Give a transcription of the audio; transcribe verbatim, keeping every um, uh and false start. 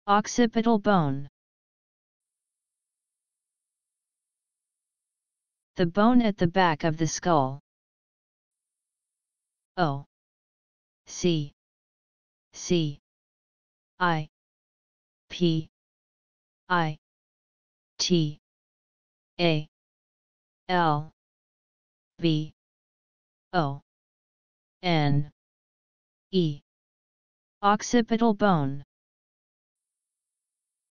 Occipital bone. The bone at the back of the skull. O C C I P I T A L B O N E. Occipital bone.